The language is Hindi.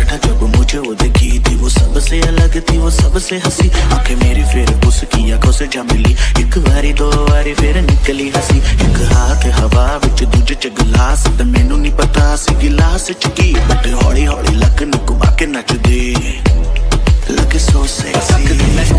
बैठा जब मुझे वो देखी थी, वो सबसे अलग थी, वो सबसे हंसी। आंखें मेरी फिर उसकी आंखों से जा मिली, एक बारी दो बारी फिर निकली हंसी। एक हाथ हवा विच दूजे च गिलास, ते मैनू नहीं पता सी गिलास च की, बट हौली हौली लक नू घुमा के नचदे लगे सो सेक्सी।